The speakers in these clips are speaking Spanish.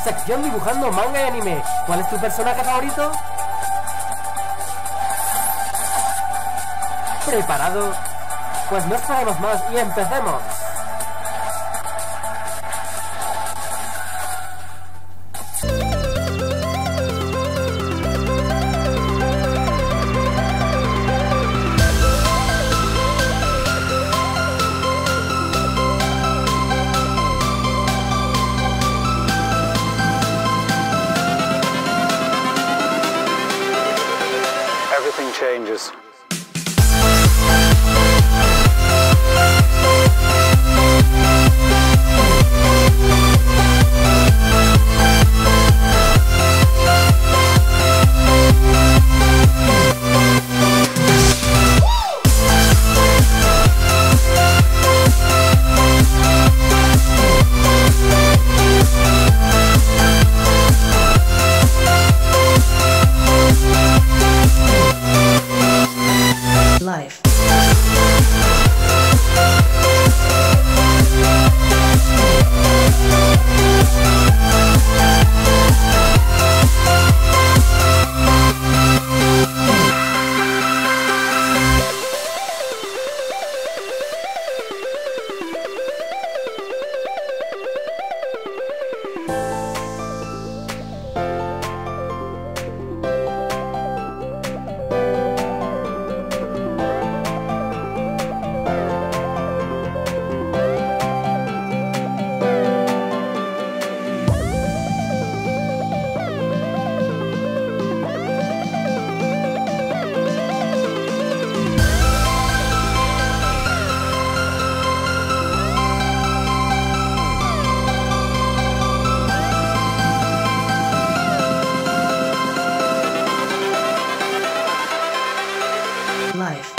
Sección dibujando manga y anime. ¿Cuál es tu personaje favorito? ¿Preparado? Pues no esperemos más y empecemos. Everything changes. Life. Life.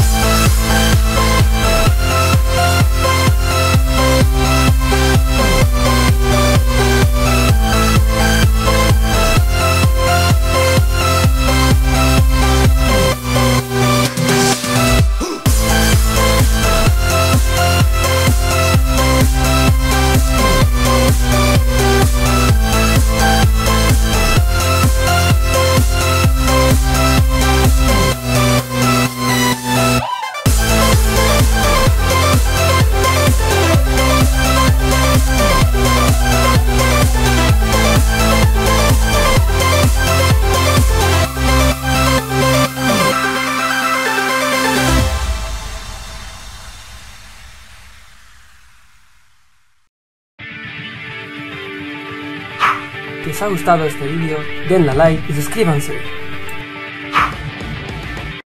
Si os ha gustado este vídeo, denle a like y suscríbanse.